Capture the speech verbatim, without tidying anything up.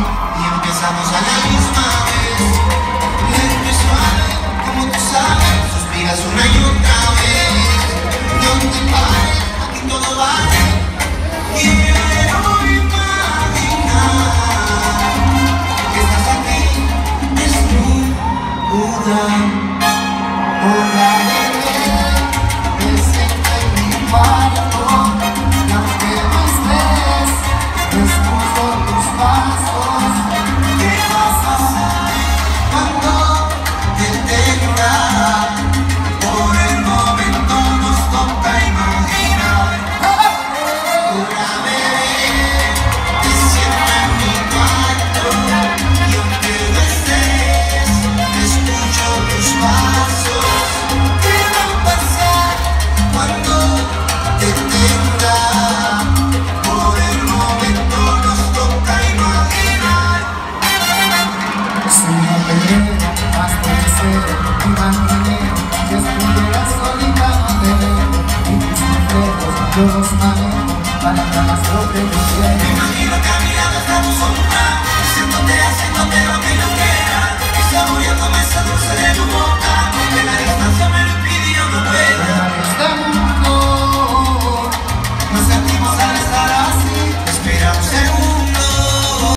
y empezamos a la misma vez. Lento y suave, como tú sabes, suspiras una y otra vez. No te pares, aquí todo vale. Quiero imaginar que estás aquí, desnuda. Una bebé me sienta en mi cuarto, y aunque no estés, escucho tus pasos. ¿Qué vas a hacer cuando te tenga? Por el momento nos toca imaginar. Una bebé te sienta en mi cuarto, y aunque no estés, escucho tus pasos. Yo los manejo para que más lo que yo quiero.